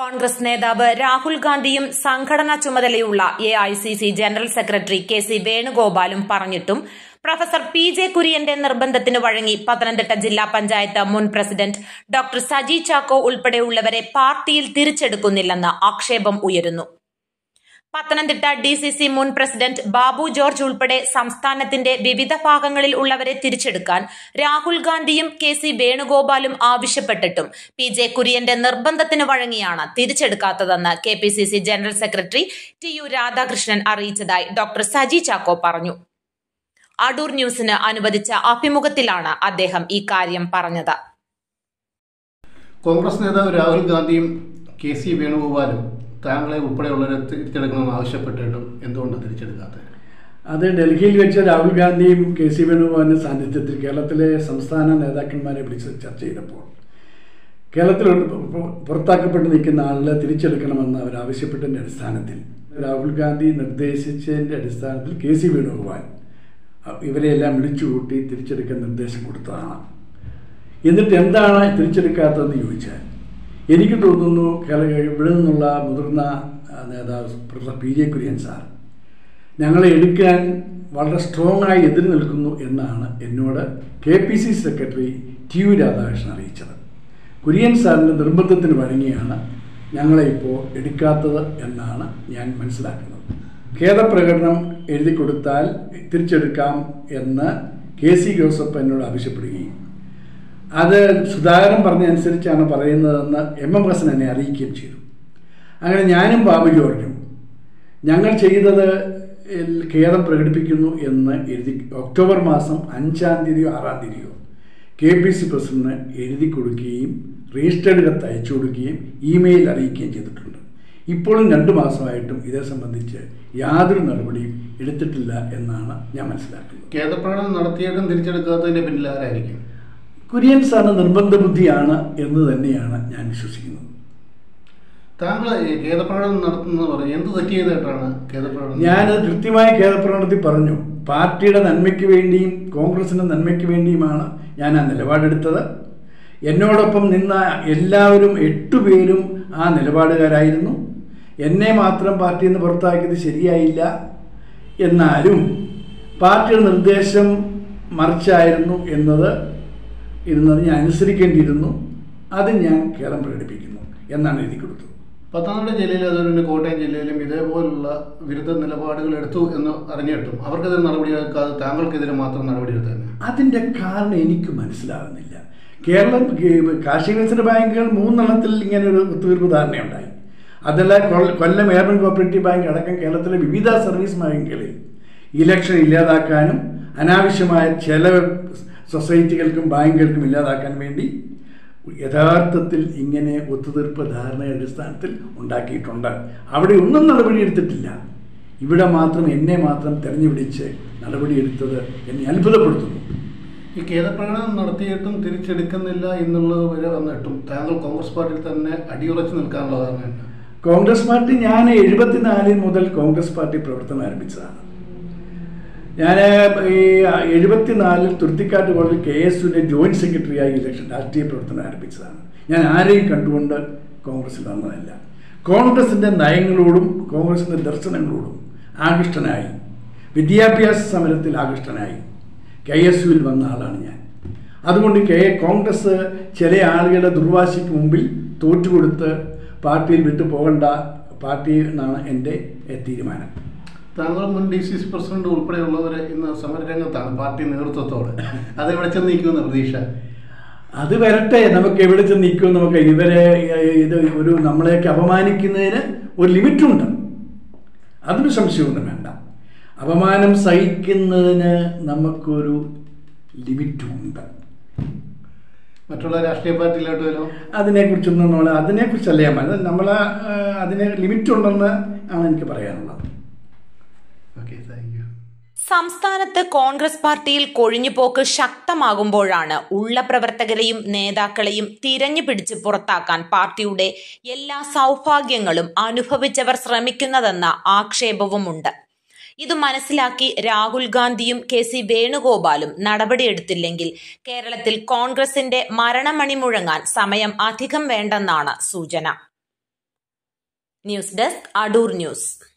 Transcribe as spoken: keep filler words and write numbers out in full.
കോൺഗ്രസ് നേതാവ് രാഹുൽ ഗാന്ധിയും സംഘടനാ ചുമതലയുള്ള A I C C general secretary K C വേണുഗോപാലും പറഞ്ഞിട്ടും പ്രൊഫസർ പി ജെ കുര്യന്റെ നിർബന്ധത്തിന് വഴങ്ങി പത്തനംതിട്ട ജില്ലാ പഞ്ചായത്ത് മുൻ പ്രസിഡന്റ് ഡോക്ടർ സജി ചാക്കോ ഉൾപ്പെടെയുള്ളവരെ പാർട്ടിയിൽ തിരിച്ചെടുക്കുന്നില്ലെന്ന് ആക്ഷേപം ഉയരുന്നു. പത്തനംതിട്ട ഡി സി സി മുൻ പ്രസിഡന്റ് ബാബു ജോർജ് ഉൾപ്പെടെ സംസ്ഥാനത്തിന്റെ വിവിധ ഭാഗങ്ങളിൽ ഉള്ളവരെ തിരിച്ചെടുക്കാൻ രാഹുൽ ഗാന്ധിയും കെ സി വേണുഗോപാലും ആവശ്യപ്പെട്ടിട്ടും പി ജെ കുര്യന്റെ നിർബന്ധത്തിന് വഴങ്ങിയാണ് തിരിച്ചെടുക്കാത്തതെന്ന് K P C C general secretary T U Radhakrishnan അറിയിച്ചതായി ഡോക്ടർ സജി ചാക്കോ പറഞ്ഞു. അടൂർ ന്യൂസിന് അനുവദിച്ച അഭിമുഖത്തിലാണ് അദ്ദേഹം ഈ കാര്യം പറഞ്ഞത്. കോൺഗ്രസ് നേതാവ് രാഹുൽ ഗാന്ധിയും കെ സി വേണുഗോപാലും താങ്കളെ ഉൾപ്പെടെയുള്ളവരെ തിരിച്ചെടുക്കണമെന്ന് ആവശ്യപ്പെട്ടിട്ടും എന്തുകൊണ്ട് തിരിച്ചെടുക്കാത്തത്? അത് ഡൽഹിയിൽ വെച്ച് രാഹുൽ ഗാന്ധിയും കെ സി വേണുഗോപാലിന്റെ സാന്നിധ്യത്തിൽ കേരളത്തിലെ സംസ്ഥാന നേതാക്കന്മാരെ വിളിച്ച് ചർച്ച ചെയ്തപ്പോൾ കേരളത്തിൽ പുറത്താക്കപ്പെട്ട് നിൽക്കുന്ന ആളുകളെ തിരിച്ചെടുക്കണമെന്ന് അവർ ആവശ്യപ്പെട്ടതിൻ്റെ അടിസ്ഥാനത്തിൽ രാഹുൽ ഗാന്ധി നിർദ്ദേശിച്ചതിൻ്റെ അടിസ്ഥാനത്തിൽ കെ സി വേണുഗോപാൽ ഇവരെയെല്ലാം വിളിച്ചുകൂട്ടി തിരിച്ചെടുക്കാൻ നിർദ്ദേശം കൊടുത്തതാണ്. എന്നിട്ട് എന്താണ് തിരിച്ചെടുക്കാത്തതെന്ന് ചോദിച്ചാൽ എനിക്ക് തോന്നുന്നു ഇവിടെ നിന്നുള്ള മുതിർന്ന നേതാവ് professor P J Kurian sir ഞങ്ങളെ എടുക്കാൻ വളരെ സ്ട്രോങ് ആയി എതിര് നിൽക്കുന്നു എന്നാണ് എന്നോട് K P C secretary T U Radhakrishnan അറിയിച്ചത്. കുര്യൻ സാറിൻ്റെ നിർബന്ധത്തിന് വഴങ്ങിയാണ് ഞങ്ങളെ ഇപ്പോൾ എടുക്കാത്തത് എന്നാണ് ഞാൻ മനസ്സിലാക്കുന്നത്. ഖേദപ്രകടനം എഴുതി കൊടുത്താൽ തിരിച്ചെടുക്കാം എന്ന് കെ സി ജോസഫ് എന്നോട് ആവശ്യപ്പെടുകയും അത് സുധാകരൻ പറഞ്ഞതനുസരിച്ചാണ് പറയുന്നതെന്ന് എം എം ഹസൻ എന്നെ അറിയിക്കുകയും ചെയ്തു. അങ്ങനെ ഞാനും ബാബു ജോർജും ഞങ്ങൾ ചെയ്തത് ഖേദം പ്രകടിപ്പിക്കുന്നു എന്ന് എഴുതി ഒക്ടോബർ മാസം അഞ്ചാം തീയതിയോ ആറാം തീയതിയോ കെ പി സി പ്രസിഡന്റിന് എഴുതി കൊടുക്കുകയും രജിസ്റ്റേർഡ് കത്ത് അയച്ചു കൊടുക്കുകയും ഇമെയിൽ അറിയിക്കുകയും ചെയ്തിട്ടുണ്ട്. ഇപ്പോഴും രണ്ടു മാസമായിട്ടും ഇതേ സംബന്ധിച്ച് യാതൊരു നടപടിയും എടുത്തിട്ടില്ല എന്നാണ് ഞാൻ മനസ്സിലാക്കുന്നത്. ഖേദപ്രകടനം നടത്തിയിട്ടും തിരിച്ചെടുക്കാത്തതിൻ്റെ പിന്നിൽ ആരായിരിക്കും? കുര്യൻ സാറിന് നിർബന്ധ ബുദ്ധിയാണ് എന്ന് തന്നെയാണ് ഞാൻ വിശ്വസിക്കുന്നത്. താങ്കൾ ഖേദപ്രകടനം നടത്തുന്നത് പറഞ്ഞു എന്ത് തെറ്റ് ചെയ്തിട്ടാണ് ഖേദപ്രകടനം? ഞാൻ കൃത്യമായി ഖേദപ്രകടനത്തിൽ പറഞ്ഞു പാർട്ടിയുടെ നന്മയ്ക്ക് വേണ്ടിയും കോൺഗ്രസിൻ്റെ നന്മയ്ക്ക് വേണ്ടിയുമാണ് ഞാൻ ആ നിലപാടെടുത്തത്. എന്നോടൊപ്പം നിന്ന എല്ലാവരും എട്ടുപേരും ആ നിലപാടുകാരായിരുന്നു. എന്നെ മാത്രം പാർട്ടിയിൽ നിന്ന് പുറത്താക്കിയത് ശരിയായില്ല. എന്നാലും പാർട്ടിയുടെ നിർദ്ദേശം മറിച്ചായിരുന്നു എന്നത് ഇരുന്നത് ഞാൻ അനുസരിക്കേണ്ടിയിരുന്നു. അത് ഞാൻ ഖേദം പ്രകടിപ്പിക്കുന്നു എന്നാണ് എഴുതി കൊടുത്തത്. പത്തനംതിട്ട ജില്ലയിൽ അതുപോലെ കോട്ടയം ജില്ലയിലും ഇതേപോലുള്ള വിരുദ്ധ നിലപാടുകൾ എടുത്തു എന്ന് അറിഞ്ഞിട്ടും അവർക്കെതിരെ നടപടിയെടുക്കാതെ താങ്കൾക്കെതിരെ മാത്രം നടപടിയെടുത്തത് അതിൻ്റെ കാരണം എനിക്ക് മനസ്സിലാകുന്നില്ല. കേരളം കാർഷിക വികസന ബാങ്കുകൾ മൂന്നെണ്ണത്തിൽ ഇങ്ങനെ ഒരു ഒത്തുതീർപ്പ് ധാരണയുണ്ടായി. അതല്ല കൊല്ലം ഏർബൻ കോപ്പറേറ്റീവ് ബാങ്ക് അടക്കം കേരളത്തിലെ വിവിധ സർവീസ് ബാങ്കുകളിൽ ഇലക്ഷൻ ഇല്ലാതാക്കാനും അനാവശ്യമായ ചെലവ് സൊസൈറ്റികൾക്കും ബാങ്കുകൾക്കും ഇല്ലാതാക്കാൻ വേണ്ടി യഥാർത്ഥത്തിൽ ഇങ്ങനെ ഒത്തുതീർപ്പ് ധാരണയുടെ അടിസ്ഥാനത്തിൽ ഉണ്ടാക്കിയിട്ടുണ്ട്. അവിടെ ഒന്നും നടപടിയെടുത്തിട്ടില്ല. ഇവിടെ മാത്രം എന്നെ മാത്രം തെരഞ്ഞുപിടിച്ച് നടപടിയെടുത്തത് എന്നെ അത്ഭുതപ്പെടുത്തുന്നു. ഈ ഖേദപ്രകടനം നടത്തിയിട്ടും തിരിച്ചെടുക്കുന്നില്ല എന്നുള്ളത് വരെ വന്നിട്ടും താങ്കൾ കോൺഗ്രസ് പാർട്ടിയിൽ തന്നെ അടിയുറച്ച് നിൽക്കാനുള്ള കാരണം? കോൺഗ്രസ് പാർട്ടി ഞാൻ എഴുപത്തിനാലിൽ മുതൽ കോൺഗ്രസ് പാർട്ടി പ്രവർത്തനം ആരംഭിച്ചതാണ്. ഞാൻ ഈ എഴുപത്തിനാലിൽ തുരുത്തിക്കാട്ട് കോളേജിൽ കെ എസ് യുവിൻ്റെ ജോയിൻറ്റ് സെക്രട്ടറിയായി ഇലക്ഷൻ രാഷ്ട്രീയ പ്രവർത്തനം ആരംഭിച്ചതാണ്. ഞാൻ ആരെയും കണ്ടുകൊണ്ട് കോൺഗ്രസിൽ വന്നതല്ല. കോൺഗ്രസിൻ്റെ നയങ്ങളോടും കോൺഗ്രസിൻ്റെ ദർശനങ്ങളോടും ആകൃഷ്ടനായി വിദ്യാഭ്യാസ സമരത്തിൽ ആകൃഷ്ടനായി കെ എസ് യുവിൽ വന്ന ആളാണ് ഞാൻ. അതുകൊണ്ട് കെ കോൺഗ്രസ് ചില ആളുകളുടെ ദുർവാശിക്ക് മുമ്പിൽ തോറ്റുകൊടുത്ത് പാർട്ടിയിൽ വിട്ടു പോകേണ്ട പാർട്ടി എന്നാണ് എൻ്റെ തീരുമാനം. താങ്കൾ മുൻ ഡി സി സി പ്രസിഡന്റ് ഉൾപ്പെടെയുള്ളവരെ ഇന്ന് സമരരംഗത്താണ് പാർട്ടി നേതൃത്വത്തോടെ. അത് എവിടെ ചെന്ന് നിൽക്കുമെന്ന് പ്രതീക്ഷ? അത് വരട്ടെ, നമുക്ക് എവിടെ ചെന്ന് നിൽക്കും. നമുക്ക് ഇവരെ ഇത് ഒരു നമ്മളെയൊക്കെ അപമാനിക്കുന്നതിന് ഒരു ലിമിറ്റുണ്ട്. അതിന് സംശയമൊന്നും വേണ്ട. അപമാനം സഹിക്കുന്നതിന് നമുക്കൊരു ലിമിറ്റുണ്ട്. മറ്റുള്ള രാഷ്ട്രീയ പാർട്ടിയിലോട്ട് വരും അതിനെക്കുറിച്ചൊന്നും നമ്മൾ അതിനെക്കുറിച്ചല്ല ഞാൻ പറഞ്ഞത്. നമ്മൾ അതിന് ലിമിറ്റുണ്ടെന്ന് ആണ് എനിക്ക് പറയാനുള്ളത്. സംസ്ഥാനത്ത് കോൺഗ്രസ് പാർട്ടിയിൽ കൊഴിഞ്ഞുപോക്ക് ശക്തമാകുമ്പോഴാണ് ഉള്ള പ്രവർത്തകരെയും നേതാക്കളെയും തിരഞ്ഞു പിടിച്ച് പുറത്താക്കാൻ പാർട്ടിയുടെ എല്ലാ സൗഭാഗ്യങ്ങളും അനുഭവിച്ചവർ ശ്രമിക്കുന്നതെന്ന ആക്ഷേപവുമുണ്ട്. ഇത് മനസ്സിലാക്കി രാഹുൽ ഗാന്ധിയും കെ സി വേണുഗോപാലും നടപടിയെടുത്തില്ലെങ്കിൽ കേരളത്തിൽ കോൺഗ്രസിന്റെ മരണമണി മുഴങ്ങാൻ സമയം അധികം വേണ്ടെന്നാണ് സൂചന. News desk Adoor news.